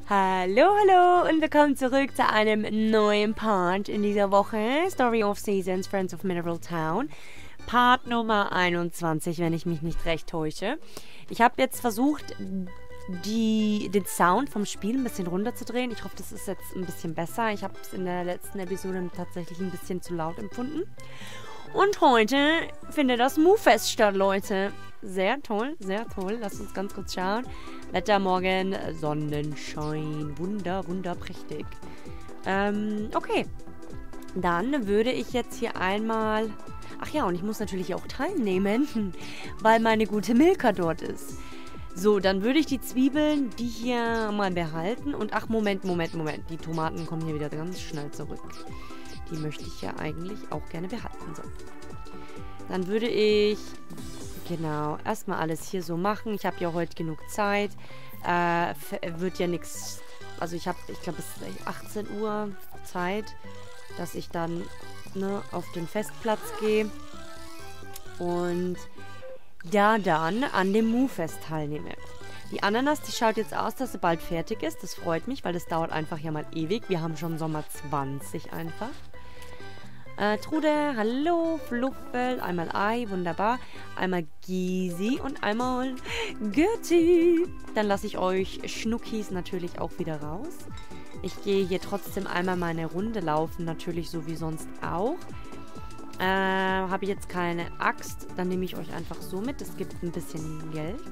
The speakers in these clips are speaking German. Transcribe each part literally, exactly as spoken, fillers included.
Hallo, hallo und willkommen zurück zu einem neuen Part in dieser Woche. Story of Seasons, Friends of Mineral Town. Part Nummer einundzwanzig, wenn ich mich nicht recht täusche. Ich habe jetzt versucht, die, den Sound vom Spiel ein bisschen runterzudrehen. Ich hoffe, das ist jetzt ein bisschen besser. Ich habe es in der letzten Episode tatsächlich ein bisschen zu laut empfunden. Und heute findet das Movefest statt, Leute. Sehr toll, sehr toll. Lasst uns ganz kurz schauen. Wetter morgen, Sonnenschein. Wunder, wunderprächtig. Ähm, okay. Dann würde ich jetzt hier einmal... Ach ja, und ich muss natürlich auch teilnehmen, weil meine gute Milka dort ist. So, dann würde ich die Zwiebeln, die hier mal behalten. Und ach, Moment, Moment, Moment. Die Tomaten kommen hier wieder ganz schnell zurück. Die möchte ich ja eigentlich auch gerne behalten. So. Dann würde ich... Genau, erstmal alles hier so machen. Ich habe ja heute genug Zeit. Äh, wird ja nichts... Also ich habe, ich glaube, es ist achtzehn Uhr Zeit, dass ich dann ne, auf den Festplatz gehe. Und da dann an dem Movefest teilnehme. Die Ananas, die schaut jetzt aus, dass sie bald fertig ist. Das freut mich, weil das dauert einfach ja mal ewig. Wir haben schon Sommer zwanzig einfach. Äh, Trude, hallo, Fluffel, einmal Ei, wunderbar. Einmal Gysi und einmal Gerti. Dann lasse ich euch Schnuckis natürlich auch wieder raus. Ich gehe hier trotzdem einmal meine Runde laufen, natürlich so wie sonst auch. Äh, habe ich jetzt keine Axt, dann nehme ich euch einfach so mit. Es gibt ein bisschen Geld.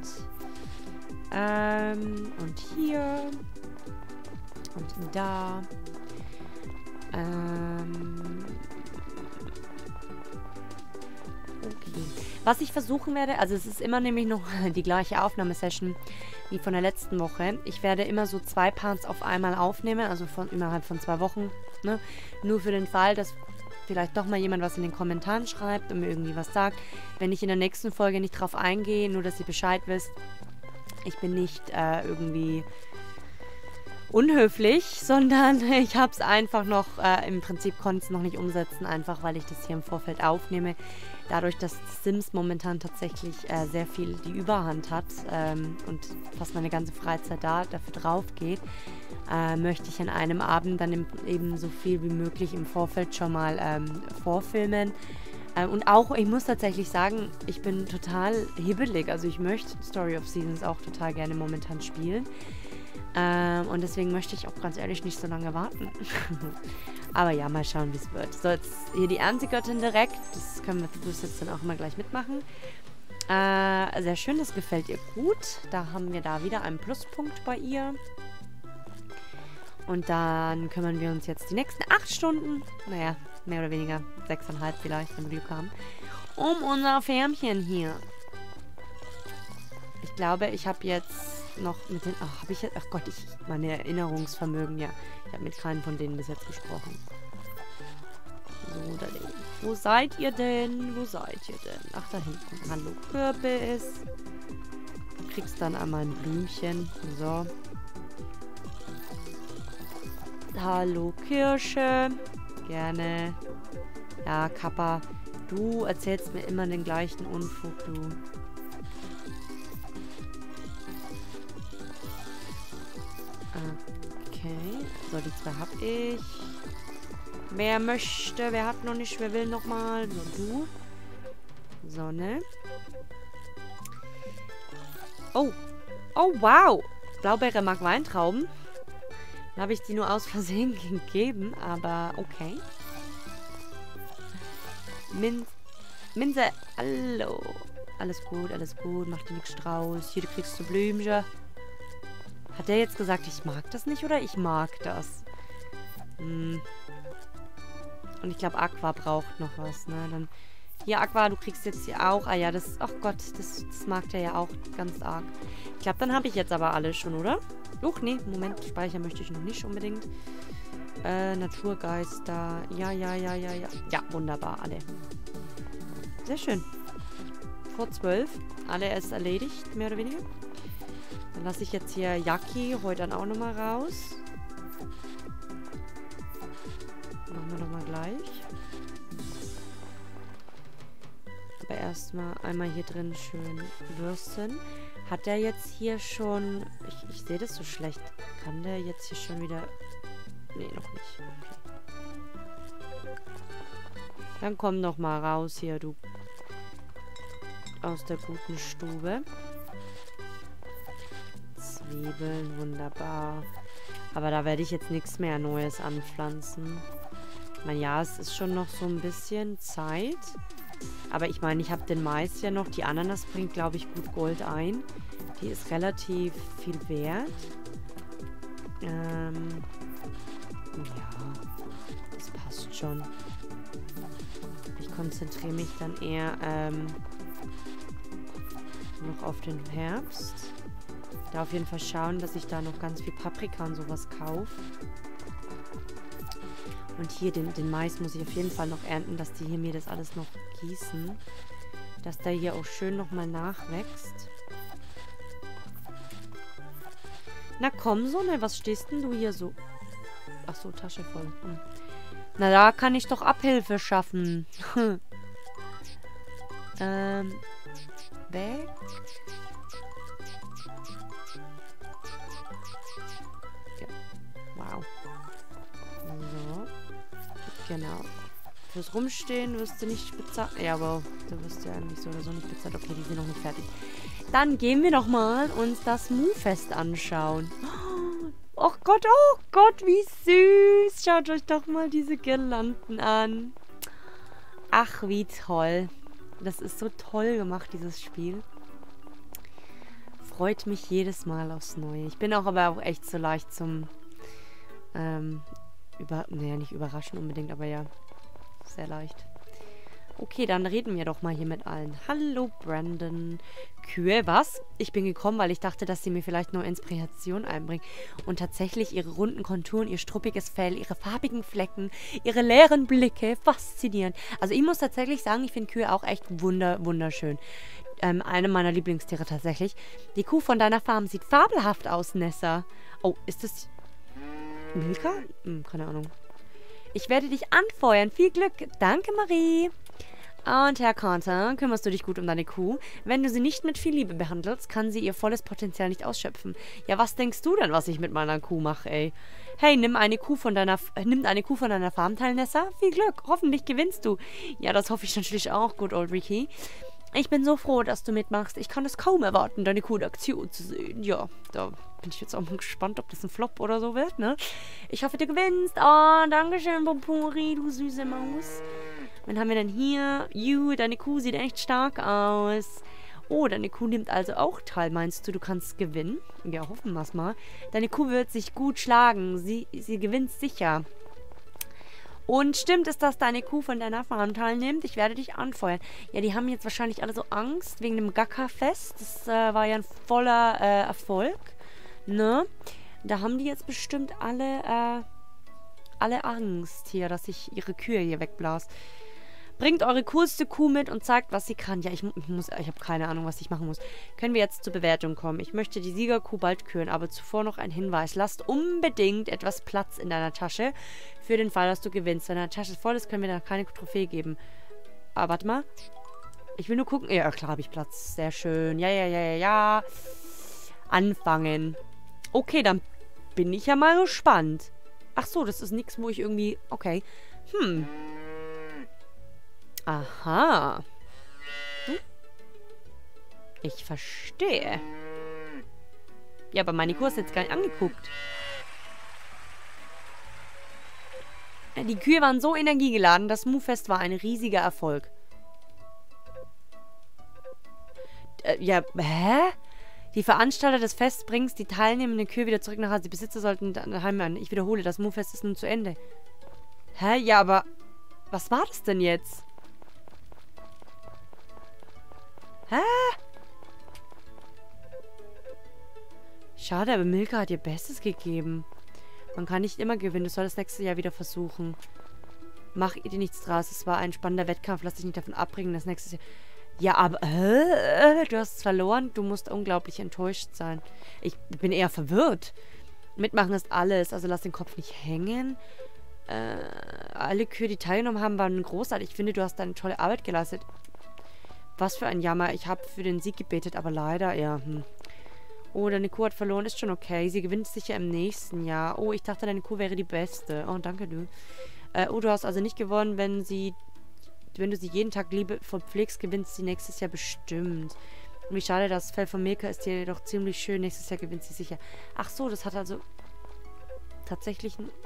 Ähm, und hier. Und da. Ähm... Okay. Was ich versuchen werde, also es ist immer nämlich noch die gleiche Aufnahmesession wie von der letzten Woche. Ich werde immer so zwei Parts auf einmal aufnehmen, also von innerhalb von zwei Wochen. Ne? Nur für den Fall, dass vielleicht doch mal jemand was in den Kommentaren schreibt und mir irgendwie was sagt. Wenn ich in der nächsten Folge nicht drauf eingehe, nur dass ihr Bescheid wisst, ich bin nicht äh, irgendwie unhöflich, sondern ich habe es einfach noch, äh, im Prinzip konnte es noch nicht umsetzen, einfach weil ich das hier im Vorfeld aufnehme. Dadurch, dass Sims momentan tatsächlich äh, sehr viel die Überhand hat ähm, und fast meine ganze Freizeit da dafür drauf geht, äh, möchte ich an einem Abend dann im, eben so viel wie möglich im Vorfeld schon mal ähm, vorfilmen. Äh, und auch, ich muss tatsächlich sagen, ich bin total hibbelig. Also ich möchte Story of Seasons auch total gerne momentan spielen. Ähm, und deswegen möchte ich auch ganz ehrlich nicht so lange warten. Aber ja, mal schauen, wie es wird. So, jetzt hier die Erntegöttin direkt. Das können wir das jetzt dann auch mal gleich mitmachen. Äh, sehr schön, das gefällt ihr gut. Da haben wir da wieder einen Pluspunkt bei ihr. Und dann kümmern wir uns jetzt die nächsten acht Stunden, naja, mehr oder weniger, sechseinhalb vielleicht, wenn wir Glück haben, um unser Färmchen hier. Ich glaube, ich habe jetzt noch mit den... Ach, habe ich jetzt... Ach Gott, ich... Meine Erinnerungsvermögen, ja. Ich habe mit keinem von denen bis jetzt gesprochen. So, da denn. Wo seid ihr denn? Wo seid ihr denn? Ach, da hinten. Hallo, Kürbis. Du kriegst dann einmal ein Blümchen. So. Hallo, Kirsche. Gerne. Ja, Kappa. Du erzählst mir immer den gleichen Unfug, du. Okay, so die zwei habe ich. Wer möchte, wer hat noch nicht, wer will noch mal? So, du. So, ne? Oh. Oh, wow. Blaubeere mag Weintrauben. Dann habe ich die nur aus Versehen gegeben, aber okay. Min Minze, hallo. Alles gut, alles gut. Mach dir nichts draus. Hier, du kriegst du Blümchen. Hat der jetzt gesagt, ich mag das nicht oder ich mag das? Hm. Und ich glaube, Aqua braucht noch was, ne? Dann hier, Aqua, du kriegst jetzt hier auch... Ah ja, das... Ach Gott, das, das mag der ja auch ganz arg. Ich glaube, dann habe ich jetzt aber alles schon, oder? Uch, nee, Moment, Speicher möchte ich noch nicht unbedingt. Äh, Naturgeister. Ja, ja, ja, ja, ja. Ja, wunderbar, alle. Sehr schön. Vor zwölf. Alle ist erledigt, mehr oder weniger. Dann lasse ich jetzt hier Yaki heute dann auch nochmal raus. Machen wir nochmal gleich. Aber erstmal einmal hier drin schön bürsten. Hat der jetzt hier schon... Ich, ich sehe das so schlecht. Kann der jetzt hier schon wieder... Nee, noch nicht. Okay. Dann komm doch mal raus hier, du. Aus der guten Stube. Zwiebeln, wunderbar. Aber da werde ich jetzt nichts mehr Neues anpflanzen. Ich meine, ja, es ist schon noch so ein bisschen Zeit. Aber ich meine, ich habe den Mais ja noch. Die Ananas bringt, glaube ich, gut Gold ein. Die ist relativ viel wert. Ähm, ja, das passt schon. Ich konzentriere mich dann eher ähm, noch auf den Herbst. Da auf jeden Fall schauen, dass ich da noch ganz viel Paprika und sowas kaufe. Und hier den, den Mais muss ich auf jeden Fall noch ernten, dass die hier mir das alles noch gießen. Dass der hier auch schön nochmal nachwächst. Na komm, Sonne, was stehst denn du hier so? Ach so, Tasche voll. Hm. Na, da kann ich doch Abhilfe schaffen. ähm, weg. Ja. Wow. So. Genau. Fürs Rumstehen wirst du nicht bezahlt. Ja, aber du wirst ja eigentlich so oder so nicht bezahlt. Okay, die sind noch nicht fertig. Dann gehen wir doch mal uns das Mu-Fest anschauen. Oh Gott, oh Gott, wie süß. Schaut euch doch mal diese Girlanden an. Ach, wie toll. Das ist so toll gemacht, dieses Spiel. Freut mich jedes Mal aufs Neue. Ich bin auch aber auch echt so leicht zum ähm, über, naja, nicht überraschen unbedingt, aber ja, sehr leicht. Okay, dann reden wir doch mal hier mit allen. Hallo, Brandon. Kühe, was? Ich bin gekommen, weil ich dachte, dass sie mir vielleicht noch Inspiration einbringen. Und tatsächlich ihre runden Konturen, ihr struppiges Fell, ihre farbigen Flecken, ihre leeren Blicke, faszinierend. Also ich muss tatsächlich sagen, ich finde Kühe auch echt wunder, wunderschön. Ähm, eine meiner Lieblingstiere tatsächlich. Die Kuh von deiner Farm sieht fabelhaft aus, Nessa. Oh, ist das Milka? Hm, keine Ahnung. Ich werde dich anfeuern. Viel Glück. Danke, Marie. Und Herr Carter, kümmerst du dich gut um deine Kuh? Wenn du sie nicht mit viel Liebe behandelst, kann sie ihr volles Potenzial nicht ausschöpfen. Ja, was denkst du denn, was ich mit meiner Kuh mache, ey? Hey, nimm eine Kuh von deiner, nimm eine Kuh von deiner Farm teil, Nessa. Viel Glück, hoffentlich gewinnst du. Ja, das hoffe ich natürlich auch, good old Ricky. Ich bin so froh, dass du mitmachst. Ich kann es kaum erwarten, deine coole Aktion zu sehen. Ja, da bin ich jetzt auch mal gespannt, ob das ein Flop oder so wird, ne? Ich hoffe, du gewinnst. Oh, dankeschön, Popuri, du süße Maus. Wen haben wir denn hier? You, deine Kuh sieht echt stark aus. Oh, deine Kuh nimmt also auch teil. Meinst du, du kannst gewinnen? Ja, hoffen wir es mal. Deine Kuh wird sich gut schlagen. Sie, sie gewinnt sicher. Und stimmt es, dass deine Kuh von deiner Farm teilnimmt? Ich werde dich anfeuern. Ja, die haben jetzt wahrscheinlich alle so Angst wegen dem Gacka-Fest. Das äh, war ja ein voller äh, Erfolg. Ne? Da haben die jetzt bestimmt alle, äh, alle Angst hier, dass ich ihre Kühe hier wegblas. Bringt eure coolste Kuh mit und zeigt, was sie kann. Ja, ich, ich muss, ich habe keine Ahnung, was ich machen muss. Können wir jetzt zur Bewertung kommen? Ich möchte die Siegerkuh bald küren, aber zuvor noch ein Hinweis. Lasst unbedingt etwas Platz in deiner Tasche für den Fall, dass du gewinnst. Wenn deine Tasche voll ist, können wir da keine Trophäe geben. Aber warte mal. Ich will nur gucken. Ja, klar habe ich Platz. Sehr schön. Ja, ja, ja, ja, ja. Anfangen. Okay, dann bin ich ja mal gespannt. Ach so, das ist nichts, wo ich irgendwie... Okay. Hm. Aha. Hm? Ich verstehe. Ja, aber meine Kuh ist jetzt gar nicht angeguckt. Die Kühe waren so energiegeladen, das Mu-Fest war ein riesiger Erfolg. Äh, ja, hä? Die Veranstalter des Fests bringen die teilnehmenden Kühe wieder zurück nach Hause. Die Besitzer sollten daheim an. Ich wiederhole, das Mu-Fest ist nun zu Ende. Hä? Ja, aber was war das denn jetzt? Hä? Schade, aber Milka hat ihr Bestes gegeben. Man kann nicht immer gewinnen. Du solltest nächstes Jahr wieder versuchen. Mach ihr dir nichts draus. Es war ein spannender Wettkampf. Lass dich nicht davon abbringen, das nächste Jahr... Ja, aber... Äh, du hast es verloren. Du musst unglaublich enttäuscht sein. Ich bin eher verwirrt. Mitmachen ist alles. Also lass den Kopf nicht hängen. Äh, alle Kühe, die teilgenommen haben, waren großartig. Ich finde, du hast eine tolle Arbeit geleistet. Was für ein Jammer. Ich habe für den Sieg gebetet, aber leider, ja, hm. Oh, deine Kuh hat verloren. Ist schon okay. Sie gewinnt sicher im nächsten Jahr. Oh, ich dachte, deine Kuh wäre die beste. Oh, danke, du. Äh, oh, du hast also nicht gewonnen, wenn sie... Wenn du sie jeden Tag liebevoll pflegst, gewinnt sie nächstes Jahr bestimmt. Wie schade, das Fell von Milka ist hier doch ziemlich schön. Nächstes Jahr gewinnt sie sicher. Ach so, das hat also... Tatsächlich ein...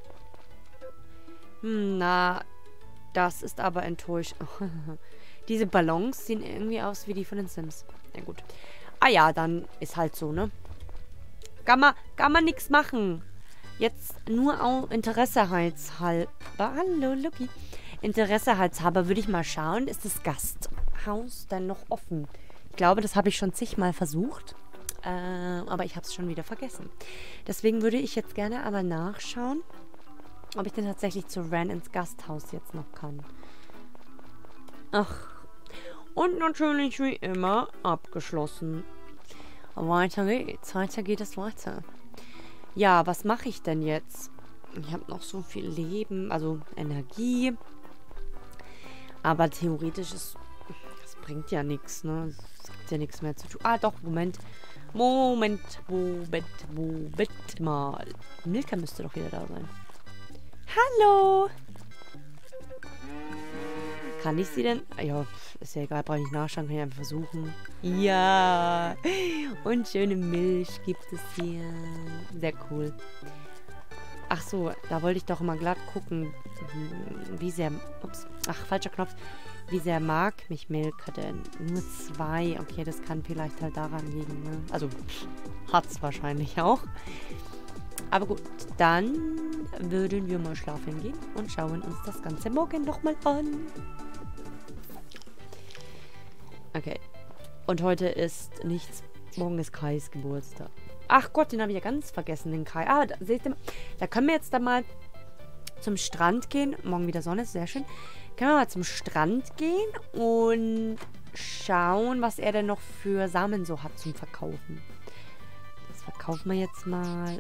Hm, na... Das ist aber enttäuscht. Diese Ballons sehen irgendwie aus wie die von den Sims. Ja, gut. Ah ja, dann ist halt so, ne? Kann man, kann man nichts machen. Jetzt nur auch interessehalber. Hallo, Lucky. Interessehalber würde ich mal schauen, ist das Gasthaus dann noch offen? Ich glaube, das habe ich schon zigmal versucht. Äh, aber ich habe es schon wieder vergessen. Deswegen würde ich jetzt gerne einmal nachschauen, ob ich denn tatsächlich zu Ren ins Gasthaus jetzt noch kann. Ach. Und natürlich wie immer abgeschlossen. Weiter geht's. Weiter geht es weiter. Ja, was mache ich denn jetzt? Ich habe noch so viel Leben, also Energie. Aber theoretisch ist... Das bringt ja nichts, ne? Es gibt ja nichts mehr zu tun. Ah, doch, Moment. Moment, Moment, Moment mal. Milka müsste doch wieder da sein. Hallo! Kann ich sie denn? Ja, ist ja egal, brauche ich nicht nachschauen, kann ich einfach versuchen. Ja! Und schöne Milch gibt es hier. Sehr cool. Ach so, da wollte ich doch mal glatt gucken, wie sehr... Ups, ach, falscher Knopf. Wie sehr mag mich Milka denn? Nur zwei. Okay, das kann vielleicht halt daran liegen, ne? Also, hat's wahrscheinlich auch. Aber gut, dann würden wir mal schlafen gehen und schauen uns das Ganze morgen nochmal an. Okay. Und heute ist nichts. Morgen ist Kais Geburtstag. Ach Gott, den habe ich ja ganz vergessen, den Kai. Ah, da, seht ihr, da können wir jetzt dann mal zum Strand gehen. Morgen wieder Sonne, sehr schön. Können wir mal zum Strand gehen und schauen, was er denn noch für Samen so hat zum Verkaufen. Das verkaufen wir jetzt mal.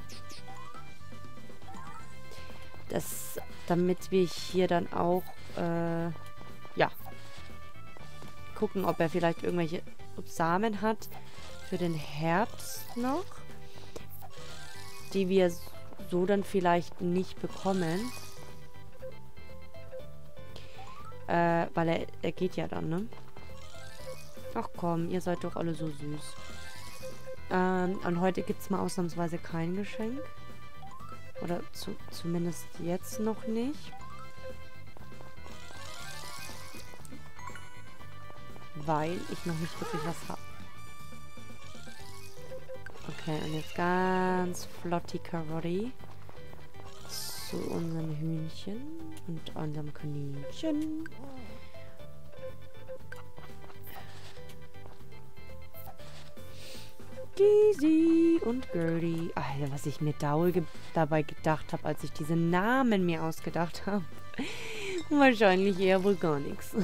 Das, damit wir hier dann auch, äh, ja, gucken, ob er vielleicht irgendwelche Samen hat für den Herbst noch, die wir so dann vielleicht nicht bekommen. Äh, weil er, er geht ja dann, ne? Ach komm, ihr seid doch alle so süß. Ähm, und heute gibt es mal ausnahmsweise kein Geschenk. Oder zu, zumindest jetzt noch nicht. Weil ich noch nicht wirklich was habe. Okay, und jetzt ganz flotti Karotti zu unserem Hühnchen und unserem Kaninchen. Daisy und Gertie. Alter, was ich mir ge dabei gedacht habe, als ich diese Namen mir ausgedacht habe. Wahrscheinlich eher wohl gar nichts.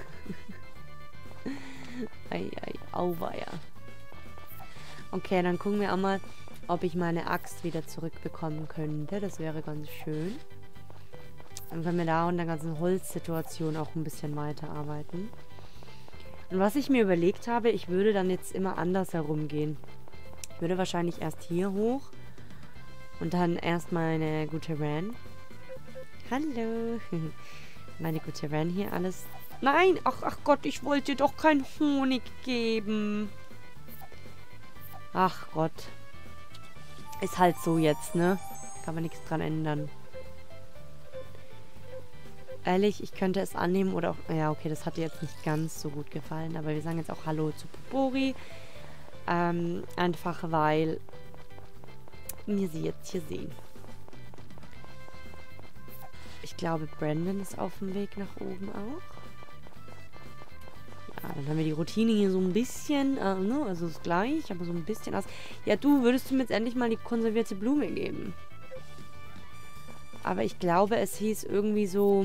Ei, ei, auweia. Okay, dann gucken wir auch mal, ob ich meine Axt wieder zurückbekommen könnte. Das wäre ganz schön. Dann können wir da in der ganzen Holzsituation auch ein bisschen weiterarbeiten. Und was ich mir überlegt habe, ich würde dann jetzt immer anders herumgehen. Ich würde wahrscheinlich erst hier hoch und dann erst meine gute Ren. Hallo. Meine gute Ren hier alles. Nein, ach, ach Gott, ich wollte dir doch keinen Honig geben. Ach Gott. Ist halt so jetzt, ne? Kann man nichts dran ändern. Ehrlich, ich könnte es annehmen oder auch... Ja, okay, das hat dir jetzt nicht ganz so gut gefallen. Aber wir sagen jetzt auch Hallo zu Popori. Ähm, einfach weil wir sie jetzt hier sehen. Ich glaube, Brandon ist auf dem Weg nach oben auch. Ja, dann haben wir die Routine hier so ein bisschen, äh, ne, also ist gleich, aber so ein bisschen aus. Ja, du, würdest du mir jetzt endlich mal die konservierte Blume geben? Aber ich glaube, es hieß irgendwie so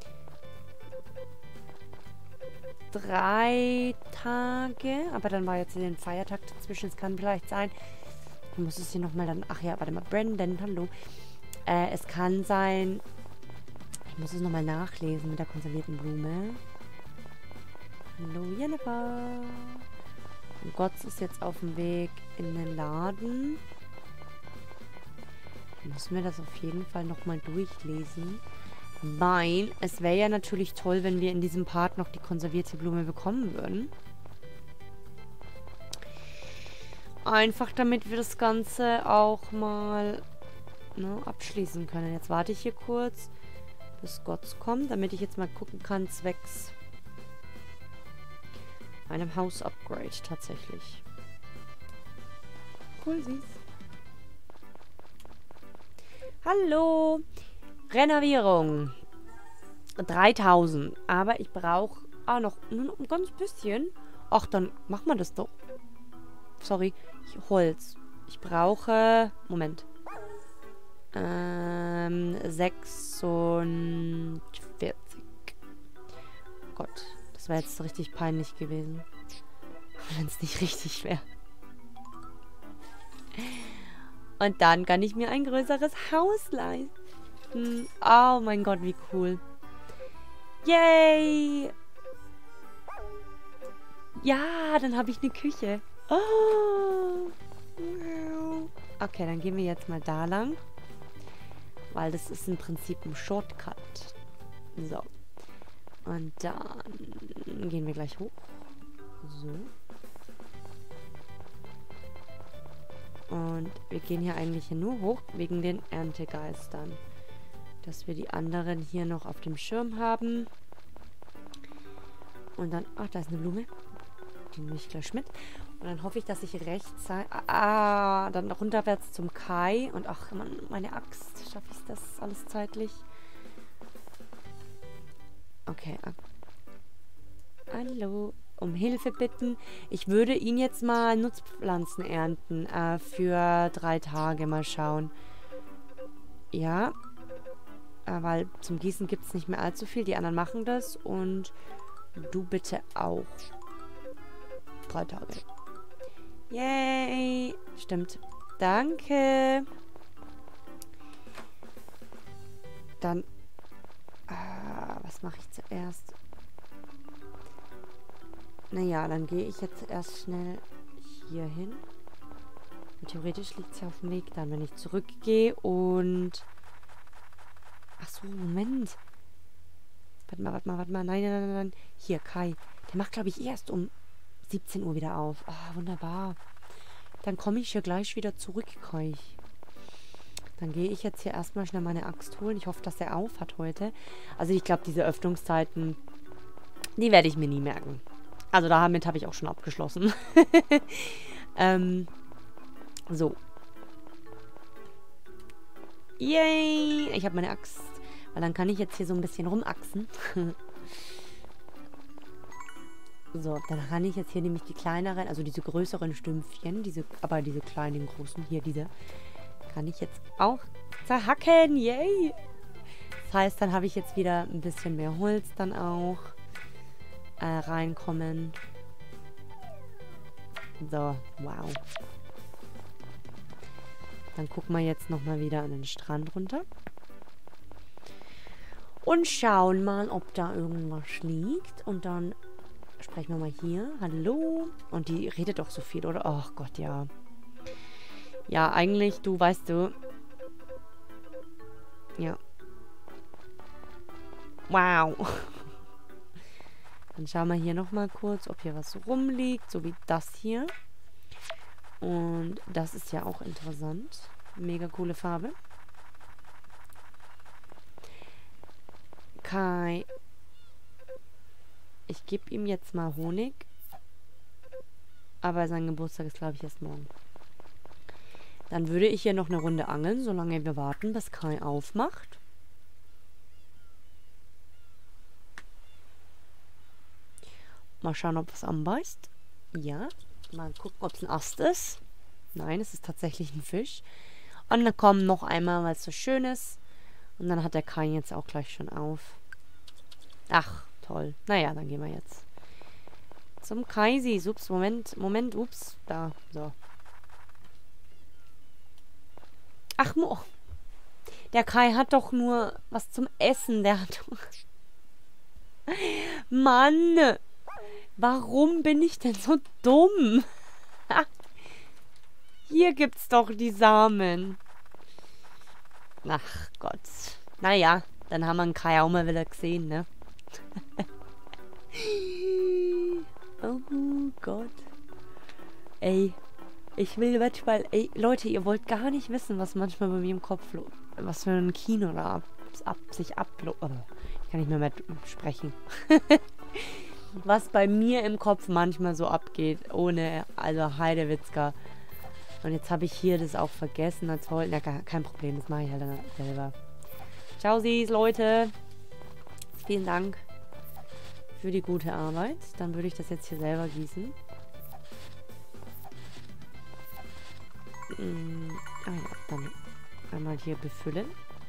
drei Tage. Aber dann war jetzt den Feiertag dazwischen. Es kann vielleicht sein. Ich muss es hier nochmal dann... Ach ja, warte mal. Brandon, hallo. Äh, es kann sein... Ich muss es nochmal nachlesen mit der konservierten Blume. Hallo, Jennifer. Und Gott ist jetzt auf dem Weg in den Laden. Müssen wir das auf jeden Fall nochmal durchlesen. Weil es wäre ja natürlich toll, wenn wir in diesem Part noch die konservierte Blume bekommen würden. Einfach damit wir das Ganze auch mal ne, abschließen können. Jetzt warte ich hier kurz, bis Gott kommt, damit ich jetzt mal gucken kann, zwecks einem Haus-Upgrade tatsächlich. Cool, süß. Hallo. Renovierung. dreitausend. Aber ich brauche ah, noch nur ein ganz bisschen. Ach, dann machen wir das doch. Sorry. Holz. Ich brauche... Moment. Ähm, sechsundvierzig. Gott. Das wäre jetzt richtig peinlich gewesen. Wenn es nicht richtig wäre. Und dann kann ich mir ein größeres Haus leisten. Oh mein Gott, wie cool. Yay! Ja, dann habe ich eine Küche. Oh. Okay, dann gehen wir jetzt mal da lang. Weil das ist im Prinzip ein Shortcut. So. Und dann gehen wir gleich hoch. So. Und wir gehen hier eigentlich hier nur hoch wegen den Erntegeistern. Dass wir die anderen hier noch auf dem Schirm haben. Und dann... Ach, da ist eine Blume. Die nehme ich gleich mit. Und dann hoffe ich, dass ich rechts... Ah, dann runterwärts zum Kai. Und ach, Mann, meine Axt. Schaffe ich das alles zeitlich? Okay. Hallo. Um Hilfe bitten. Ich würde ihn jetzt mal Nutzpflanzen ernten. Äh, für drei Tage. Mal schauen. Ja. Äh, weil zum Gießen gibt es nicht mehr allzu viel. Die anderen machen das. Und du bitte auch. Drei Tage. Yay. Stimmt. Danke. Dann. Äh, was mache ich zuerst? Naja, dann gehe ich jetzt erst schnell hier hin. Und theoretisch liegt es ja auf dem Weg dann, wenn ich zurückgehe und... Ach so, Moment. Warte mal, warte mal, warte mal. Nein, nein, nein, nein. Hier, Kai. Der macht, glaube ich, erst um siebzehn Uhr wieder auf. Ah, wunderbar. Dann komme ich hier gleich wieder zurück, Kai. Dann gehe ich jetzt hier erstmal schnell meine Axt holen. Ich hoffe, dass er auf hat heute. Also ich glaube, diese Öffnungszeiten, die werde ich mir nie merken. Also damit habe ich auch schon abgeschlossen. ähm, so. Yay! Ich habe meine Axt. Weil dann kann ich jetzt hier so ein bisschen rumachsen. So, dann kann ich jetzt hier nämlich die kleineren, also diese größeren Stümpfchen, diese, aber diese kleinen, großen, hier diese, kann ich jetzt auch zerhacken. Yay! Das heißt, dann habe ich jetzt wieder ein bisschen mehr Holz dann auch. Äh, reinkommen. So, wow. Dann gucken wir jetzt nochmal wieder an den Strand runter. Und schauen mal, ob da irgendwas liegt. Und dann sprechen wir mal hier. Hallo. Und die redet doch so viel, oder? Ach Gott, ja. Ja, eigentlich, du, weißt du. Ja. Wow. Dann schauen wir hier nochmal kurz, ob hier was rumliegt, so wie das hier. Und das ist ja auch interessant. Mega coole Farbe. Kai. Ich gebe ihm jetzt mal Honig. Aber sein Geburtstag ist, glaube ich, erst morgen. Dann würde ich hier noch eine Runde angeln, solange wir warten, bis Kai aufmacht. Mal schauen, ob es anbeißt. Ja. Mal gucken, ob es ein Ast ist. Nein, es ist tatsächlich ein Fisch. Und dann kommen noch einmal, weil es so schön ist. Und dann hat der Kai jetzt auch gleich schon auf. Ach, toll. Naja, dann gehen wir jetzt zum Kaisi. Ups, Moment, Moment, ups. Da, so. Ach, Mo. Der Kai hat doch nur was zum Essen. Der hat doch... Mann! Warum bin ich denn so dumm? Hier gibt's doch die Samen. Ach Gott. Naja, dann haben wir ihn Kai auch mal wieder gesehen, ne? Oh Gott. Ey, ich will manchmal... Ey, Leute, ihr wollt gar nicht wissen, was manchmal bei mir im Kopf... Was für ein Kino da ab, ab, sich ablo... Oh, ich kann nicht mehr, mehr sprechen. Was bei mir im Kopf manchmal so abgeht. Ohne... Also Heidewitzka. Und jetzt habe ich hier das auch vergessen als heute. Na, kein Problem, das mache ich halt dann selber. Ciao, Sis, Leute. Vielen Dank für die gute Arbeit. Dann würde ich das jetzt hier selber gießen. Hm, ah ja, dann einmal hier befüllen.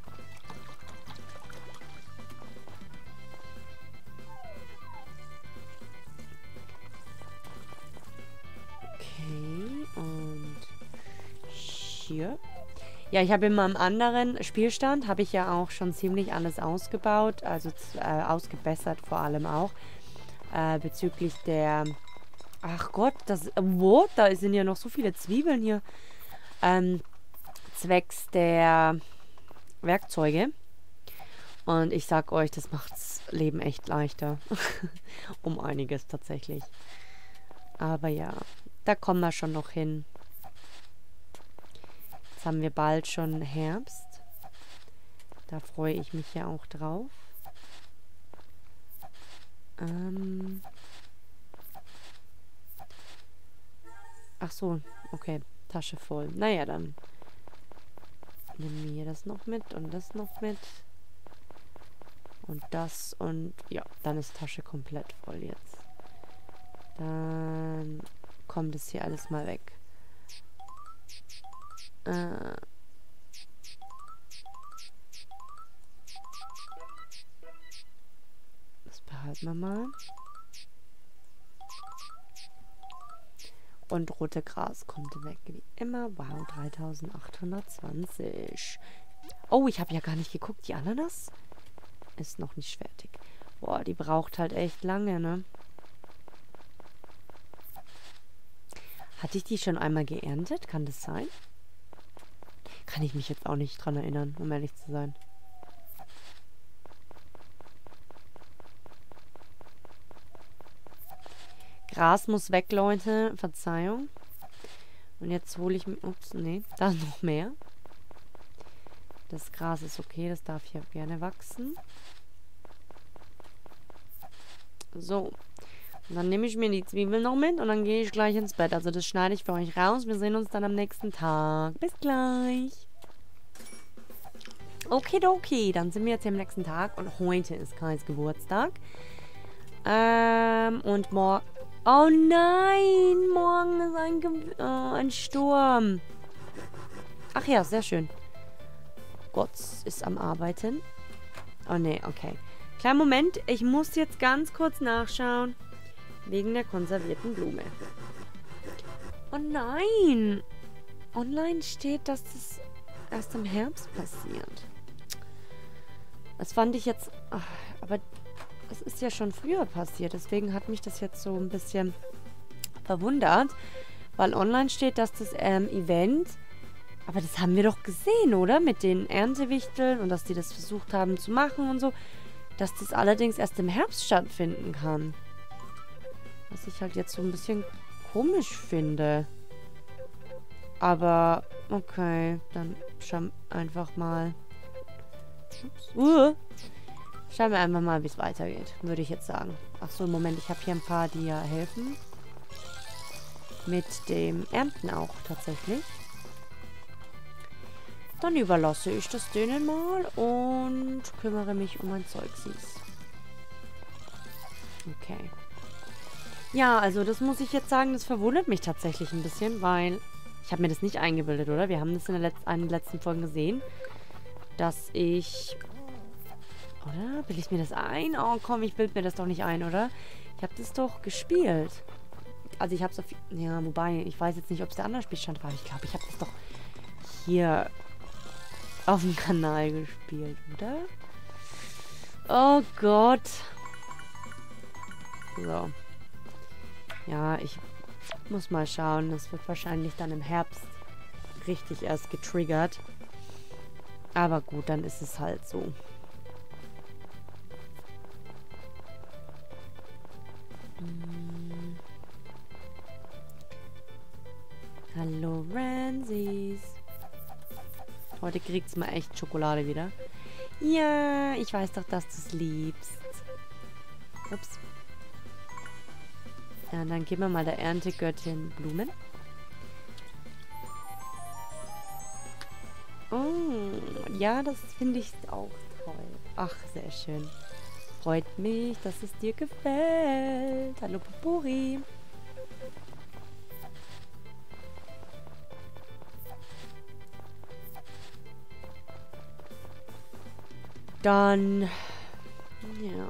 Okay, und hier. Ja, ich habe in meinem anderen Spielstand, habe ich ja auch schon ziemlich alles ausgebaut, also äh, ausgebessert vor allem auch, äh, bezüglich der... Ach Gott, das... Wo? Da sind ja noch so viele Zwiebeln hier. Ähm, zwecks der Werkzeuge. Und ich sag euch, das macht das Leben echt leichter. Um einiges tatsächlich. Aber ja, da kommen wir schon noch hin. Jetzt haben wir bald schon Herbst. Da freue ich mich ja auch drauf. Ähm Ach so, okay. Tasche voll. Naja, dann nehmen wir hier das noch mit und das noch mit. Und das und ja, dann ist Tasche komplett voll jetzt. Dann kommt es hier alles mal weg. Äh. Das behalten wir mal. Und rote Gras kommt weg, wie immer. Wow, dreitausendachthundertzwanzig. Oh, ich habe ja gar nicht geguckt. Die Ananas ist noch nicht fertig. Boah, die braucht halt echt lange, ne? Hatte ich die schon einmal geerntet? Kann das sein? Kann ich mich jetzt auch nicht dran erinnern, um ehrlich zu sein. Gras muss weg, Leute. Verzeihung. Und jetzt hole ich mir... Ups, nee. Da ist noch mehr. Das Gras ist okay. Das darf hier gerne wachsen. So. Und dann nehme ich mir die Zwiebeln noch mit und dann gehe ich gleich ins Bett. Also das schneide ich für euch raus. Wir sehen uns dann am nächsten Tag. Bis gleich. Okidoki. Dann sind wir jetzt hier am nächsten Tag. Und heute ist Kais Geburtstag. Ähm, und morgen... Oh nein, morgen ist ein, Ge oh, ein Sturm. Ach ja, sehr schön. Gott ist am Arbeiten. Oh nee, okay. Kleinen Moment, ich muss jetzt ganz kurz nachschauen. Wegen der konservierten Blume. Oh nein. Online steht, dass das erst im Herbst passiert. Das fand ich jetzt... Ach, aber... Das ist ja schon früher passiert, deswegen hat mich das jetzt so ein bisschen verwundert, weil online steht, dass das ähm, Event, aber das haben wir doch gesehen, oder? Mit den Erntewichteln und dass die das versucht haben zu machen und so, dass das allerdings erst im Herbst stattfinden kann. Was ich halt jetzt so ein bisschen komisch finde. Aber, okay, dann schauen wir einfach mal. Ups. Uh. Schauen wir einfach mal, wie es weitergeht, würde ich jetzt sagen. Ach so, Moment, ich habe hier ein paar, die ja helfen. Mit dem Ernten auch tatsächlich. Dann überlasse ich das denen mal und kümmere mich um mein Zeugsies. Okay. Ja, also das muss ich jetzt sagen, das verwundert mich tatsächlich ein bisschen, weil ich habe mir das nicht eingebildet, oder? Wir haben das in der Letz- einen der letzten Folgen gesehen, dass ich... Oder? Bilde ich mir das ein? Oh, komm, ich bilde mir das doch nicht ein, oder? Ich habe das doch gespielt. Also ich habe es auf... Ja, wobei, ich weiß jetzt nicht, ob es der andere Spielstand war. Ich glaube, ich habe das doch hier auf dem Kanal gespielt, oder? Oh Gott. So. Ja, ich muss mal schauen. Das wird wahrscheinlich dann im Herbst richtig erst getriggert. Aber gut, dann ist es halt so. Hm. Hallo, Ramses. Heute kriegt's mal echt Schokolade wieder. Ja, ich weiß doch, dass du es liebst. Ups. Ja, dann geben wir mal der Erntegöttin Blumen. Oh, ja, das finde ich auch toll. Ach, sehr schön. Freut mich, dass es dir gefällt. Hallo, Popori. Dann, ja.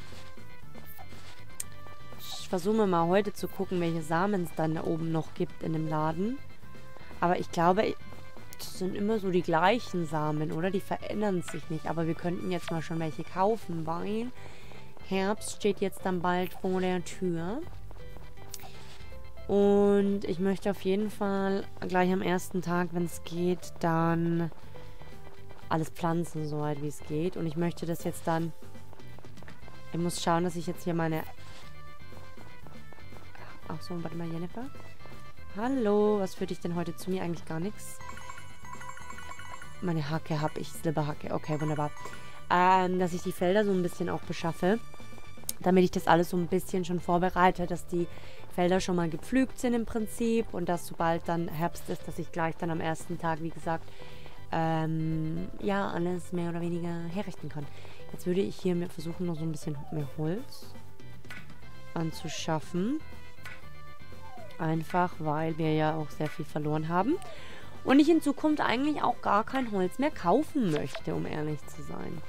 Ich versuche mal heute zu gucken, welche Samen es dann da oben noch gibt in dem Laden. Aber ich glaube, das sind immer so die gleichen Samen, oder? Die verändern sich nicht. Aber wir könnten jetzt mal schon welche kaufen, weil Herbst steht jetzt dann bald vor der Tür. Und ich möchte auf jeden Fall gleich am ersten Tag, wenn es geht, dann alles pflanzen, soweit wie es geht. Und ich möchte das jetzt dann... Ich muss schauen, dass ich jetzt hier meine... Ach so, warte mal, Jennifer. Hallo, was führt dich denn heute zu mir? Eigentlich gar nichts. Meine Hacke habe ich, Silberhacke. Okay, wunderbar. Ähm, dass ich die Felder so ein bisschen auch beschaffe. Damit ich das alles so ein bisschen schon vorbereite, dass die Felder schon mal gepflügt sind im Prinzip. Und dass sobald dann Herbst ist, dass ich gleich dann am ersten Tag, wie gesagt... Ähm, ja, alles mehr oder weniger herrichten kann. Jetzt würde ich hier versuchen, noch so ein bisschen mehr Holz anzuschaffen. Einfach, weil wir ja auch sehr viel verloren haben. Und ich in Zukunft eigentlich auch gar kein Holz mehr kaufen möchte, um ehrlich zu sein.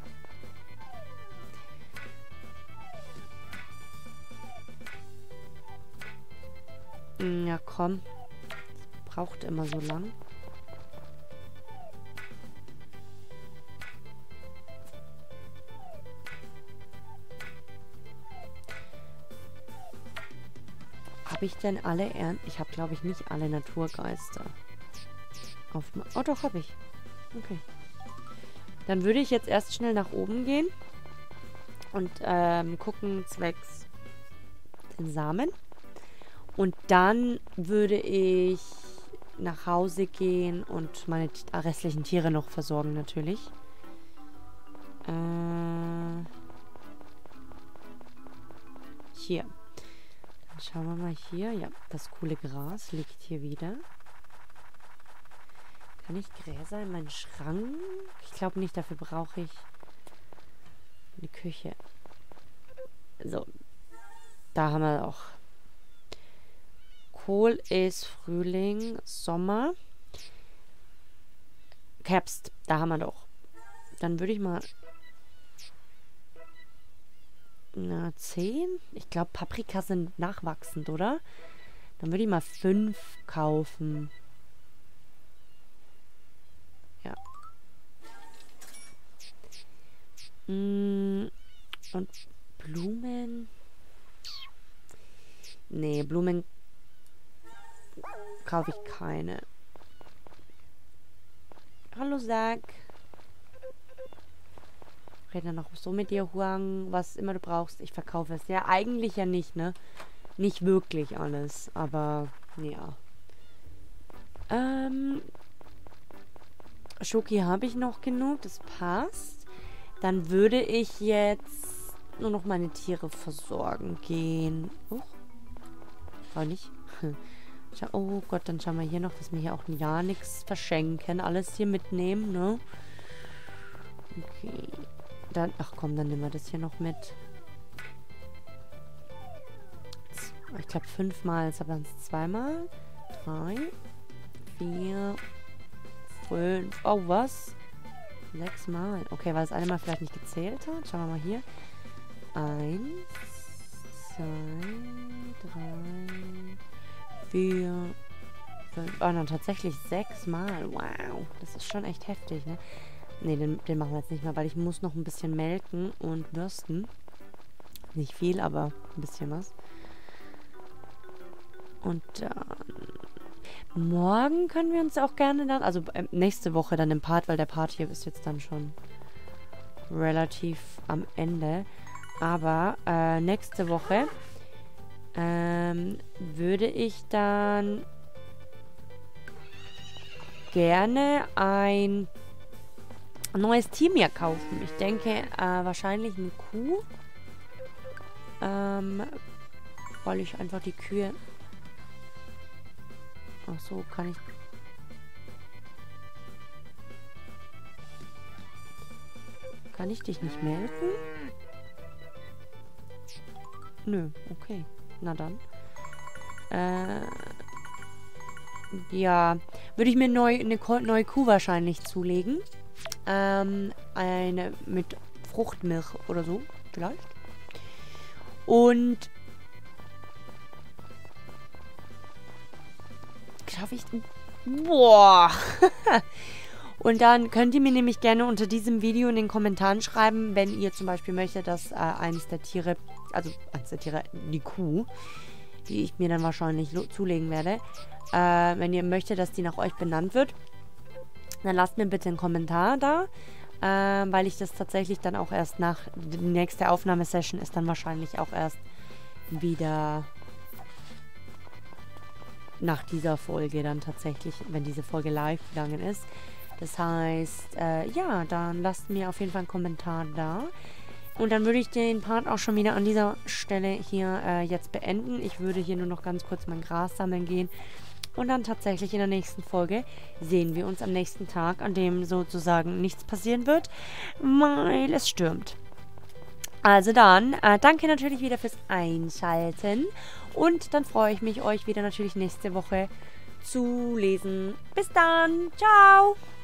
Ja, komm. Das braucht immer so lang. Habe ich denn alle Ern... Ich habe, glaube ich, nicht alle Naturgeister. Auf... Oh, doch, habe ich. Okay. Dann würde ich jetzt erst schnell nach oben gehen. Und ähm, gucken zwecks den Samen. Und dann würde ich nach Hause gehen und meine restlichen Tiere noch versorgen, natürlich. Äh... Hier. Schauen wir mal hier. Ja, das coole Gras liegt hier wieder. Kann ich Gräser in meinen Schrank? Ich glaube nicht, dafür brauche ich eine Küche. So. Da haben wir auch. Kohl ist Frühling, Sommer. Herbst. Da haben wir doch. Dann würde ich mal... Na, zehn? Ich glaube, Paprika sind nachwachsend, oder? Dann würde ich mal fünf kaufen. Ja. Mm, und Blumen? Nee, Blumen kaufe ich keine. Hallo, Zack. Rede noch so mit dir, Huang, was immer du brauchst. Ich verkaufe es. Ja, eigentlich ja nicht, ne? Nicht wirklich alles, aber ja. Ähm, Schoki habe ich noch genug, das passt. Dann würde ich jetzt nur noch meine Tiere versorgen gehen. Oh, war nicht. Oh Gott, dann schauen wir hier noch, dass wir hier auch ja nichts verschenken. Alles hier mitnehmen, ne? Okay. Dann, ach komm, dann nehmen wir das hier noch mit. Ich glaube fünfmal, jetzt aber es zweimal. Drei, vier, fünf. Oh, was? Sechsmal. Okay, weil das eine Mal vielleicht nicht gezählt hat. Schauen wir mal hier. Eins, zwei, drei, vier, fünf. Oh, dann tatsächlich sechsmal. Wow, das ist schon echt heftig, ne? Ne, den, den machen wir jetzt nicht mehr, weil ich muss noch ein bisschen melken und bürsten. Nicht viel, aber ein bisschen was. Und dann... Morgen können wir uns auch gerne dann, also äh, nächste Woche dann im Part, weil der Part hier ist jetzt dann schon relativ am Ende. Aber äh, nächste Woche ähm, würde ich dann gerne ein neues Tier mir kaufen. Ich denke äh, wahrscheinlich eine Kuh. Ähm, weil ich einfach die Kühe... Ach so, kann ich... Kann ich dich nicht melden? Nö, okay. Na dann. Äh... Ja, würde ich mir neu, eine neue Kuh wahrscheinlich zulegen. Ähm, eine mit Fruchtmilch oder so, vielleicht. Und schaffe ich... Boah! Und dann könnt ihr mir nämlich gerne unter diesem Video in den Kommentaren schreiben, wenn ihr zum Beispiel möchtet, dass äh, eines der Tiere, also eines der Tiere, die Kuh, die ich mir dann wahrscheinlich zulegen werde, äh, wenn ihr möchtet, dass die nach euch benannt wird, dann lasst mir bitte einen Kommentar da, äh, weil ich das tatsächlich dann auch erst nach, die nächste Aufnahmesession ist dann wahrscheinlich auch erst wieder nach dieser Folge dann tatsächlich, wenn diese Folge live gegangen ist. Das heißt, äh, ja, dann lasst mir auf jeden Fall einen Kommentar da. Und dann würde ich den Part auch schon wieder an dieser Stelle hier äh, jetzt beenden. Ich würde hier nur noch ganz kurz mein Gras sammeln gehen. Und dann tatsächlich in der nächsten Folge sehen wir uns am nächsten Tag, an dem sozusagen nichts passieren wird, weil es stürmt. Also dann, äh, danke natürlich wieder fürs Einschalten. Und dann freue ich mich, euch wieder natürlich nächste Woche zu lesen. Bis dann. Ciao.